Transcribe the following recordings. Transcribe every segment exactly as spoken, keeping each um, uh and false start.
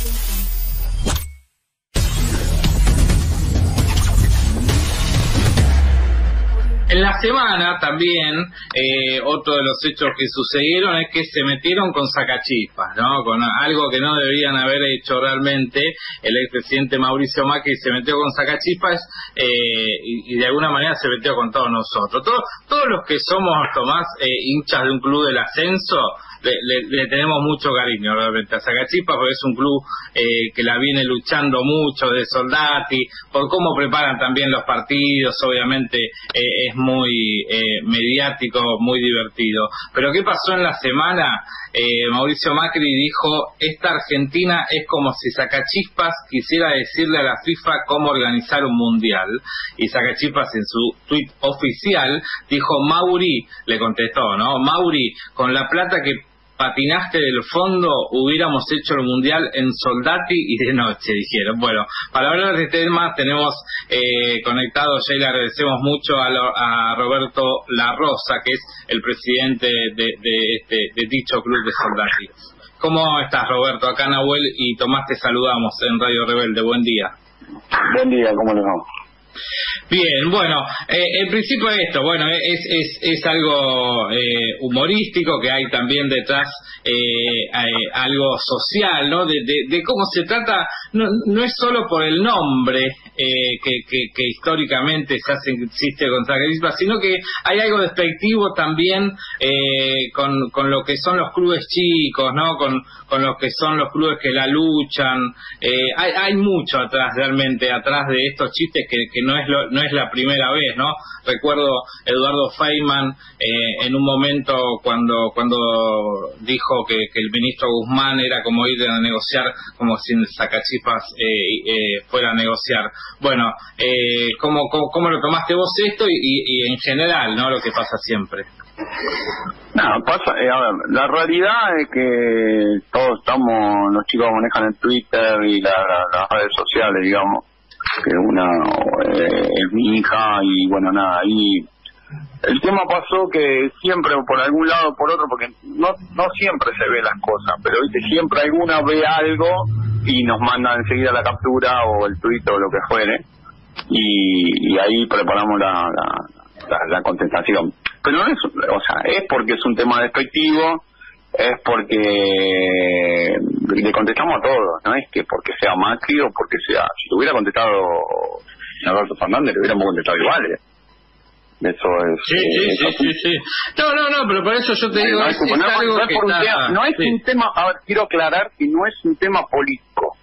En la semana también, eh, otro de los hechos que sucedieron es que se metieron con sacachispas, ¿no? Con algo que no deberían haber hecho realmente. El expresidente Mauricio Macri se metió con sacachispas eh, y, y de alguna manera se metió con todos nosotros. Todo, todos los que somos, Tomás, eh, hinchas de un club del ascenso, Le, le, le tenemos mucho cariño realmente a Sacachispas, porque es un club eh, que la viene luchando mucho de Soldati, por cómo preparan también los partidos, obviamente eh, es muy eh, mediático, muy divertido. Pero ¿qué pasó en la semana? Eh, Mauricio Macri dijo, esta Argentina es como si Sacachispas quisiera decirle a la FIFA cómo organizar un mundial, y Sacachispas en su tuit oficial dijo, Mauri, le contestó, ¿no? Mauri, con la plata que patinaste del fondo, hubiéramos hecho el mundial en Soldati y de noche, dijeron. Bueno, para hablar de este tema tenemos eh, conectado, ya le agradecemos mucho a, lo, a Roberto La Rosa, que es el presidente de, de, este, de dicho club de Soldati. ¿Cómo estás, Roberto? Acá Nahuel y Tomás te saludamos en Radio Rebelde. Buen día. Buen día, ¿cómo les va? Bien, bueno, eh, en principio esto, bueno, es es, es algo eh, humorístico, que hay también detrás eh, eh, algo social, ¿no? De, de, de cómo se trata, no, no es solo por el nombre eh, que, que, que históricamente se hace, existe con Sacachispas, sino que hay algo despectivo también eh, con, con lo que son los clubes chicos, ¿no? Con, con lo que son los clubes que la luchan, eh, hay, hay mucho atrás, realmente, atrás de estos chistes que, que no es lo, no es la primera vez, ¿no? Recuerdo Eduardo Feynman eh, en un momento cuando cuando dijo que, que el ministro Guzmán era como ir a negociar, como si Sacachispas eh, eh, fuera a negociar. Bueno, eh, ¿cómo, cómo, ¿cómo lo tomaste vos esto y, y, y en general, ¿no? Lo que pasa siempre. No, pasa, eh, a ver, la realidad es que todos estamos, los chicos manejan el Twitter y la, la, las redes sociales, digamos, que una eh, es mi hija y bueno, nada, y el tema pasó que siempre por algún lado o por otro, porque no no siempre se ve las cosas, pero viste, siempre alguna ve algo y nos manda enseguida la captura o el tweet o lo que fuere, y, y ahí preparamos la, la, la, la contestación. Pero no es, o sea, es porque es un tema despectivo, es porque le contestamos a todos, no es que porque sea Macri o porque sea, si te hubiera contestado Alberto Fernández le hubiéramos contestado igual. Eso es, sí, sí, eh, sí, sí, sí. No, no, no, pero por eso yo te digo, no, es, es, es no, algo no es que por un está... tema, no es sí. un tema, a ver, quiero aclarar que no es un tema político.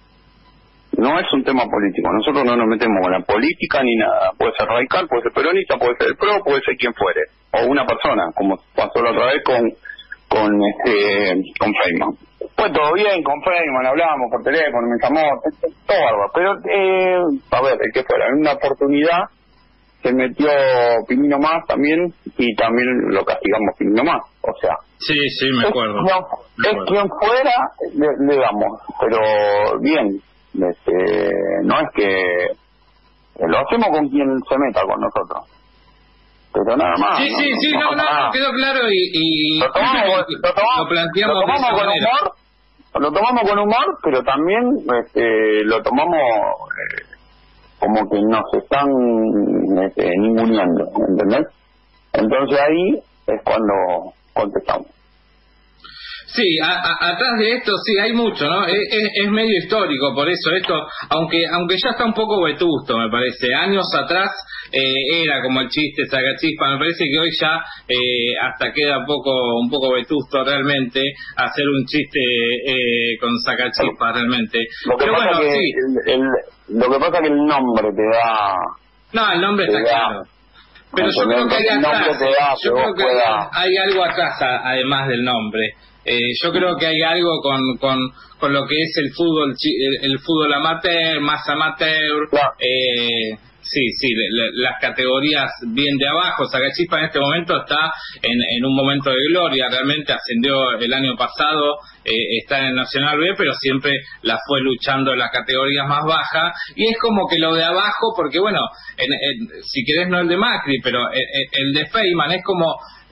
No es un tema político. Nosotros no nos metemos con la política ni nada. Puede ser radical, puede ser peronista, puede ser el pro, puede ser quien fuere. O una persona, como pasó la otra vez con con este con Feynman. Pues todo bien, con Feynman hablamos por teléfono, me llamó, todo bárbaro. Pero, eh, a ver, el que fuera, en una oportunidad se metió Pinino Más también y también lo castigamos Pinino Más. O sea, sí, sí, me acuerdo. Es, no, me acuerdo. Es quien fuera, le, le damos. Pero bien, este, no es que lo hacemos con quien se meta con nosotros, pero nada más. Sí, no, sí, no, sí, no, no, no, no quedó claro y, y lo tomamos, lo tomamos, lo planteamos lo tomamos con manera. humor, lo tomamos con humor, pero también este, lo tomamos eh, como que nos están este, ninguneando, ¿entendés? Entonces ahí es cuando contestamos. Sí, a, a, atrás de esto sí hay mucho, ¿no? Es, es, es medio histórico, por eso esto, aunque aunque ya está un poco vetusto, me parece. Años atrás eh, era como el chiste Sacachispas, me parece que hoy ya eh, hasta queda un poco un poco vetusto realmente hacer un chiste eh, con Sacachispas realmente. Lo que Pero pasa bueno, que sí. el, el, lo que pasa es que el nombre te da... No, el nombre está da, claro. Pero yo creo que hay atrás, da, yo creo que pueda... hay algo atrás a, además del nombre. Eh, yo creo que hay algo con, con, con lo que es el fútbol el, el fútbol amateur, más amateur, claro. eh, sí, sí, le, le, las categorías bien de abajo. Sacachispas en este momento está en, en un momento de gloria, realmente ascendió el año pasado, eh, está en el Nacional B, pero siempre la fue luchando en las categorías más bajas, y es como que lo de abajo, porque bueno, en, en, si querés no el de Macri, pero el, el de Feynman es como...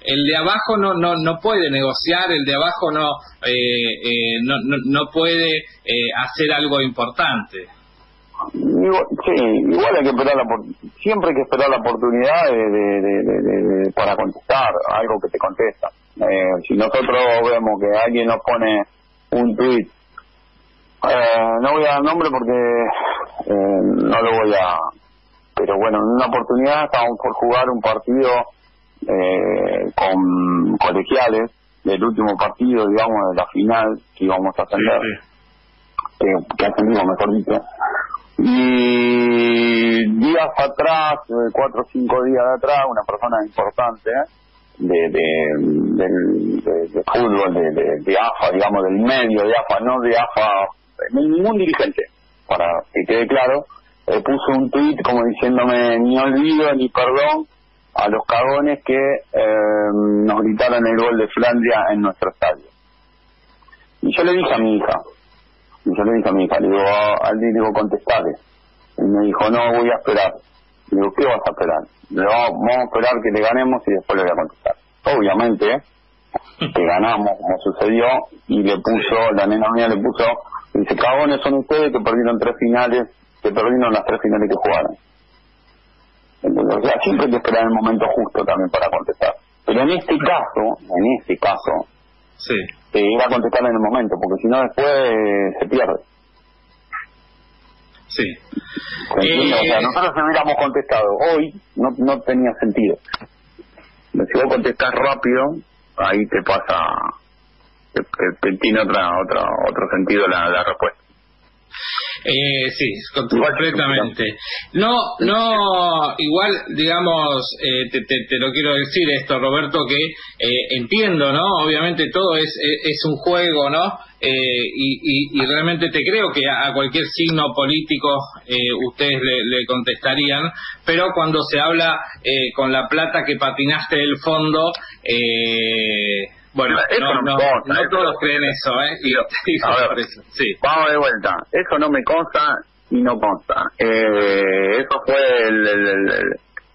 el de abajo no no no puede negociar, el de abajo no eh, eh, no, no no puede eh, hacer algo importante. Igual, sí, igual hay que esperar la siempre hay que esperar la oportunidad de, de, de, de, de, para contestar algo que te contesta. Eh, si nosotros vemos que alguien nos pone un tweet, eh, no voy a dar nombre porque eh, no lo voy a, pero bueno, en una oportunidad estábamos por jugar un partido eh, con colegiales del último partido, digamos, de la final que íbamos a ascender, sí, sí. que, que ascendimos, mejor dicho. Y días atrás, cuatro o cinco días de atrás, una persona importante de de, de, de, de fútbol, de, de, de A F A, digamos, del medio de A F A, no de A F A, ningún dirigente, para que quede claro, eh, puso un tuit como diciéndome ni olvido ni perdón a los cagones que eh, nos gritaron el gol de Flandria en nuestro estadio. Y yo le dije a mi hija, Y yo le dije a mi hija, le digo, al le digo, contestale. Y me dijo, no, voy a esperar. Le digo, ¿qué vas a esperar? Le digo, vamos a esperar que le ganemos y después le voy a contestar. Obviamente, que ganamos, como sucedió, y le puso, la nena mía le puso, dice, cagones son ustedes que perdieron tres finales, que perdieron las tres finales que jugaron. Entonces, o sea, siempre hay que esperar el momento justo también para contestar. Pero en este caso, en este caso, sí, eh, ir a contestar en el momento, porque si no después eh, se pierde. Sí. Eh, o sea, nosotros si hubiéramos contestado hoy, no no tenía sentido. Si vos contestás rápido, ahí te pasa, te, te, te tiene otra otra otro sentido la, la respuesta. Eh, sí, completamente. No, no, igual, digamos, eh, te, te, te lo quiero decir esto, Roberto, que eh, entiendo, ¿no? Obviamente todo es es, es un juego, ¿no? Eh, y, y, y realmente te creo que a, a cualquier signo político eh, ustedes le, le contestarían, pero cuando se habla eh, con la plata que patinaste del fondo, eh, bueno, eso no, no, me no, consta, no eso todos no, creen eso, ¿eh? Y, y a ver, eso. Sí. Vamos de vuelta. Eso no me consta y no consta. Eh, eso fue el... el, el, el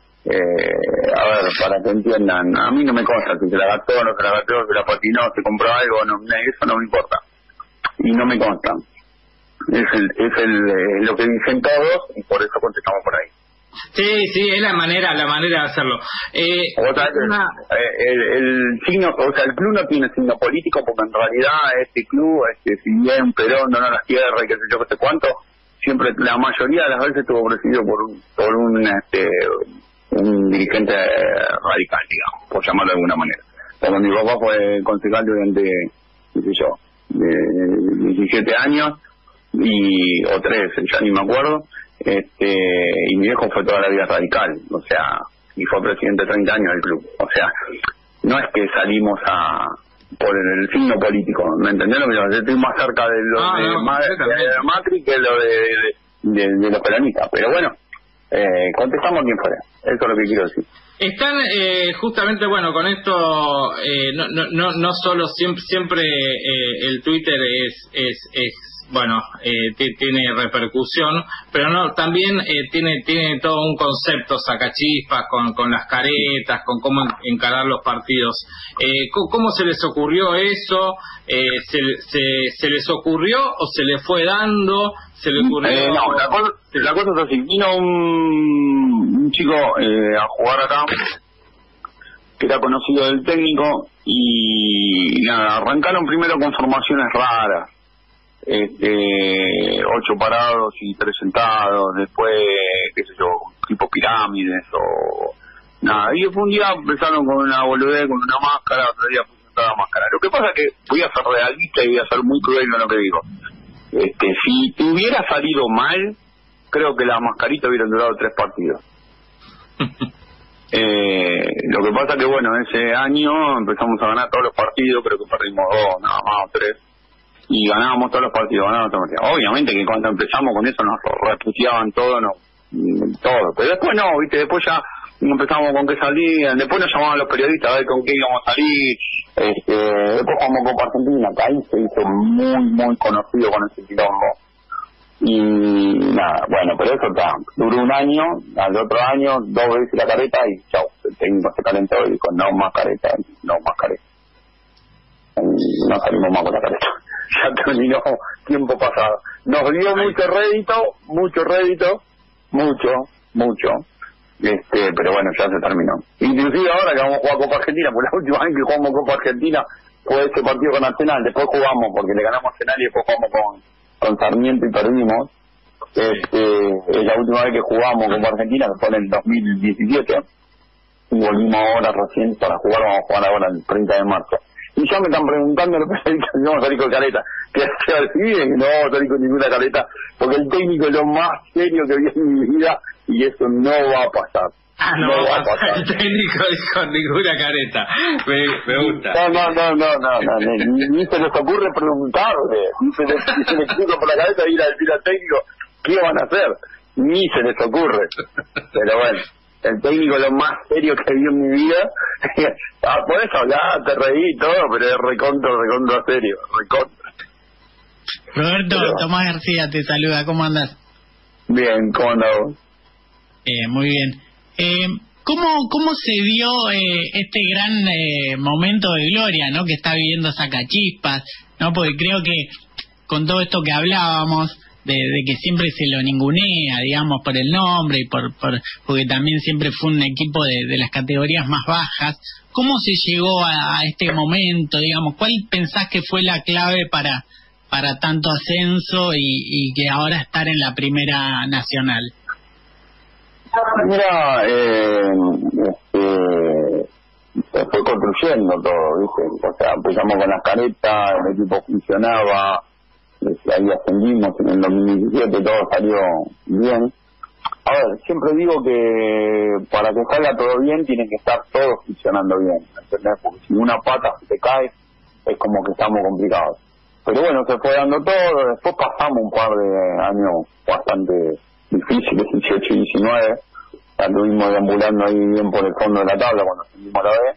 eh, a ver, para que entiendan, a mí no me consta si se la gastó o no se la gastó, si la patinó, si compró algo, no, eso no me importa. Y no me consta. Es, el, es el, eh, lo que dicen todos y por eso contestamos por ahí. Sí, sí, es la manera, la manera de hacerlo. Eh, Otra vez, una... el, el signo, o sea, el club no tiene signo político porque en realidad este club, este, si bien Perón donó las tierras y qué sé yo, qué sé cuánto, siempre, la mayoría de las veces estuvo presidido por un, por un, este, un dirigente radical, digamos, por llamarlo de alguna manera. Cuando mi papá fue concejal durante, qué sé yo, de diecisiete años, y o trece, ya ni me acuerdo, este y mi viejo fue toda la vida radical, o sea, y fue presidente treinta años del club, o sea, no es que salimos a por el signo político, ¿me entendés lo que yo? Estoy más cerca de lo ah, de, no, Ma- de Macri que lo de, de, de, de los peronistas, pero bueno, eh, contestamos a quien fuera, eso es lo que quiero decir. Están eh, justamente, bueno, con esto, eh, no, no, no, no solo siempre, siempre eh, el Twitter es, es, es bueno, eh, t- tiene repercusión, pero no, también eh, tiene, tiene todo un concepto sacachispas con, con las caretas, con cómo encarar los partidos. Eh, ¿cómo, ¿Cómo se les ocurrió eso? Eh, ¿se, se, ¿Se les ocurrió o se les fue dando? ¿Se le ocurrió? Eh, no, la cosa, la cosa es así. Vino un, un chico eh, a jugar acá, que era conocido del técnico, y nada, arrancaron primero con formaciones raras. Este, ocho parados y tres sentados, después, qué sé yo, tipo pirámides o nada. Y después un día empezaron con una boludez, con una máscara, otro día pusieron la máscara. Lo que pasa es que voy a ser realista y voy a ser muy cruel en lo que digo. Este, si te hubiera salido mal, creo que las mascaritas hubieran durado tres partidos. eh, lo que pasa que bueno, ese año empezamos a ganar todos los partidos, creo que perdimos dos, nada más, o tres. Y ganábamos todos los partidos, ganábamos todos los partidos. Obviamente que cuando empezamos con eso nos reputeaban todo, no, todo. Pero después no, viste, después ya empezamos con qué salían, después nos llamaban los periodistas a ver con qué íbamos a salir. Este, después jugamos Copa Argentina, que ahí se hizo muy, muy conocido con ese quilombo. Y nada, bueno, pero eso está, duró un año, al otro año, dos veces la careta y chau, el técnico se calentó y dijo, no más careta, no más careta. Y no salimos más con la careta. Ya terminó tiempo pasado. Nos dio mucho rédito, mucho rédito, mucho, mucho. Este, pero bueno, ya se terminó. Inclusive ahora que vamos a jugar Copa Argentina, por la última vez que jugamos Copa Argentina fue ese partido con Arsenal, después jugamos porque le ganamos a Arsenal y después jugamos con, con Sarmiento y perdimos. Este, es la última vez que jugamos Copa Argentina, que fue en el dos mil diecisiete, y volvimos ahora recién para jugar, vamos a jugar ahora el treinta de marzo. Y ya me están preguntando los periodistas si vamos a salir con careta, que se olviden que no vamos a salir con ninguna careta, porque el técnico es lo más serio que vi en mi vida y eso no va a pasar. Ah, no, no va a pasar. El técnico con ninguna careta. Me, me gusta. No, no, no, no, no, no, no ni, ni se les ocurre preguntarle, ni se les, ni se les cruza por la cabeza ir a decir al técnico qué van a hacer, ni se les ocurre. Pero bueno, el técnico es lo más serio que vi en mi vida. Ah, podés hablar, te reí y todo, pero es recontra, recontra serio, recontra. Roberto, pero... Tomás García te saluda, ¿cómo andás? Bien, ¿cómo andás vos? Eh, muy bien. Eh, ¿cómo, ¿Cómo se dio eh, este gran eh, momento de gloria, ¿no?, que está viviendo Sacachispas, ¿no? Porque creo que con todo esto que hablábamos, de, de que siempre se lo ningunea, digamos, por el nombre y por, por porque también siempre fue un equipo de, de las categorías más bajas, ¿cómo se llegó a, a este momento, digamos? ¿Cuál pensás que fue la clave para, para tanto ascenso y, y que ahora estar en la Primera Nacional? Mira, eh, este, se fue construyendo todo, ¿viste? O sea, empezamos con las caretas, el equipo funcionaba, este, ahí ascendimos en el dos mil diecisiete, todo salió bien. A ver, siempre digo que para que salga todo bien, tiene que estar todo funcionando bien, ¿entendés? Porque si una pata se te cae, es como que estamos complicados. Pero bueno, se fue dando todo, después pasamos un par de años bastante difíciles, dieciocho y diecinueve, estuvimos deambulando ahí bien por el fondo de la tabla cuando ascendimos a la B.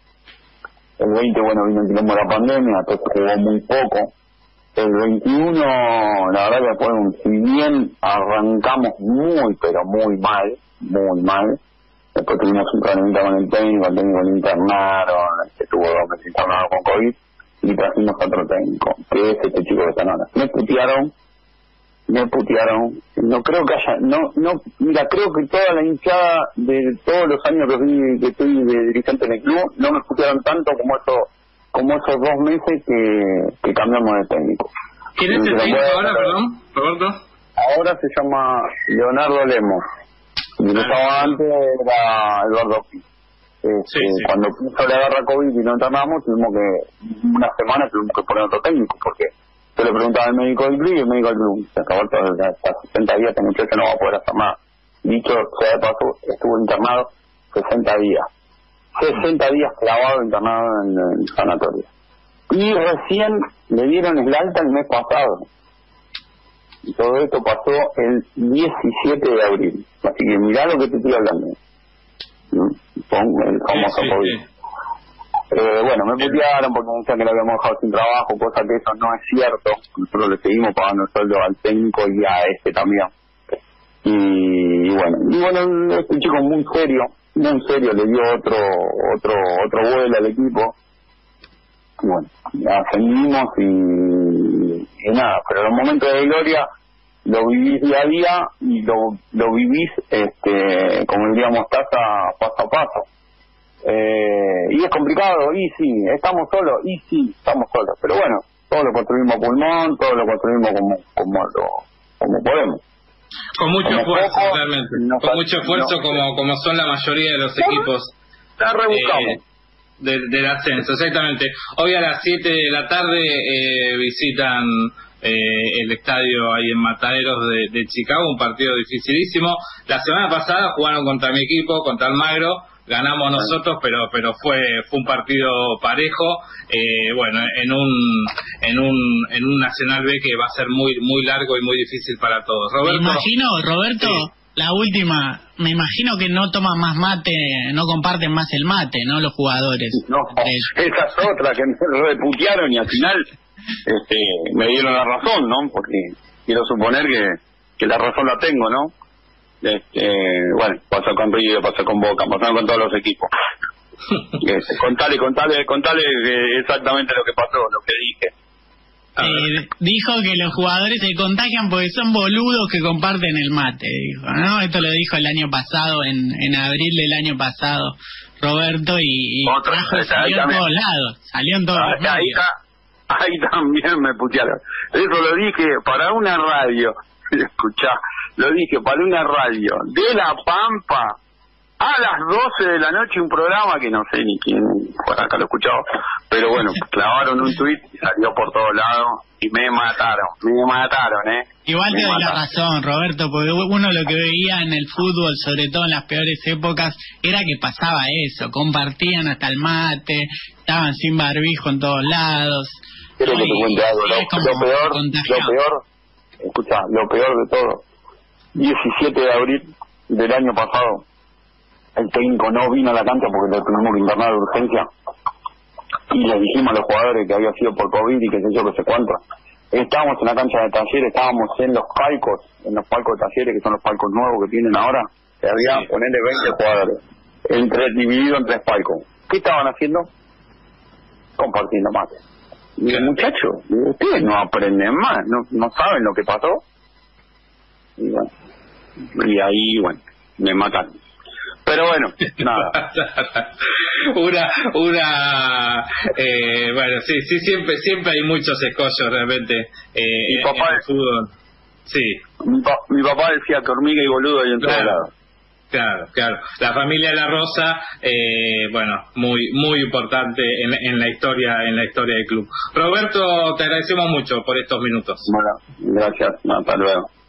El veinte, bueno, vino el quilombo de la pandemia, entonces jugó muy poco. El veintiuno, la verdad que fue un, si bien arrancamos muy, pero muy mal, muy mal, después tuvimos un problemita con el técnico, el técnico lo internaron, que tuvo dos meses internado con COVID, y trajimos a otro técnico, que es este chico que está ahora. Me putearon, me putearon, no creo que haya, no, no, mira, creo que toda la hinchada de todos los años que, fui, que estoy de dirigente en el club, no me putearon tanto como eso, como esos dos meses que, que cambiamos de técnico. ¿Quién es el técnico ahora, perdón, Roberto? Ahora se llama Leonardo Lemos, y el que estaba antes era Eduardo Pi. Este, sí, sí. Cuando puso la garra COVID y lo internamos, tuvimos que, una semana tuvimos que poner otro técnico, porque yo le preguntaba al médico del club y el médico del club se acabó todo, hasta sesenta días, este muchacho no va a poder hacer nada. Dicho sea de paso, estuvo internado sesenta días. sesenta días clavado internado en el sanatorio. Y recién le dieron el alta el mes pasado. Y todo esto pasó el diecisiete de abril. Así que mirá lo que te estoy hablando. Con el famoso sí, sí, COVID. Sí. Eh, bueno, me putearon porque me decían que lo habíamos dejado sin trabajo, cosa que eso no es cierto. Nosotros le seguimos pagando el sueldo al técnico y a este también. Y, y bueno, y bueno, es un chico muy serio, muy serio, le dio otro otro otro vuelo al equipo. Y bueno, ascendimos y, y nada, pero los momentos de gloria lo vivís día a día y lo, lo vivís, este, como diríamos, taza paso a paso. Eh, y es complicado, y sí, estamos solos, y sí, estamos solos, pero bueno, todo lo construimos a pulmón, todo lo construimos como como lo, como podemos. Con mucho como esfuerzo, poco, realmente, no, con mucho esfuerzo, no, como como son la mayoría de los equipos eh, de, del ascenso, exactamente. Hoy a las siete de la tarde eh, visitan eh, el estadio ahí en Mataderos de, de Chicago, un partido dificilísimo. La semana pasada jugaron contra mi equipo, contra Almagro. Ganamos nosotros, pero pero fue fue un partido parejo, eh, bueno, en un en un en un Nacional B que va a ser muy muy largo y muy difícil para todos. Roberto, me imagino, Roberto, sí. La última, me imagino que no toman más mate, no comparten más el mate, ¿no? Los jugadores. No, esa es otra que me reputearon y al final este, me dieron la razón, ¿no? Porque quiero suponer que, que la razón la tengo, ¿no? Este, bueno, pasó con River, pasó con Boca, pasó con todos los equipos. Este, contale, contale, contale exactamente lo que pasó, lo que dije. Eh, dijo que los jugadores se contagian porque son boludos que comparten el mate, dijo, ¿no? Esto lo dijo el año pasado, en, en abril del año pasado, Roberto, y, y Otra, trajo, esa, salió en también. todos lados, salió en todos Ah, los ahí, medios. ahí, ahí también me putearon. Eso lo dije para una radio, escuchá, lo dije para una radio de La Pampa, a las doce de la noche, un programa que no sé ni quién por acá lo escuchaba, pero bueno, clavaron un tuit y salió por todos lados y me mataron, me mataron, ¿eh? Igual me te doy la mataron. razón, Roberto, porque uno lo que veía en el fútbol, sobre todo en las peores épocas, era que pasaba eso, compartían hasta el mate, estaban sin barbijo en todos lados. Quiero que te Y- cuente algo, y lo, es como lo peor, contagiado. lo peor, escuchá, lo peor de todo, diecisiete de abril del año pasado, el técnico no vino a la cancha porque lo tuvimos que internar de urgencia y le dijimos a los jugadores que había sido por COVID y que sé yo, que sé cuánto. Estábamos en la cancha de Talleres, estábamos en los palcos, en los palcos de Talleres, que son los palcos nuevos que tienen ahora, que había, Sí. ponerle veinte jugadores, entre dividido en tres palcos. ¿Qué estaban haciendo? Compartiendo mate. Y el muchacho, ustedes no aprenden más, no, no saben lo que pasó. Y bueno, y ahí, bueno, me mataron. Pero bueno, nada. una, una, eh, bueno, sí, sí, siempre, siempre hay muchos escollos realmente eh, Mi en, papá en el es- fútbol. Sí, Mi, pa- mi papá decía que hormiga y boludo hay en todos Claro. lados. claro, claro. La familia de La Rosa, eh, bueno, muy, muy importante en, en la historia, en la historia del club. Roberto, te agradecemos mucho por estos minutos. Bueno, gracias, hasta luego.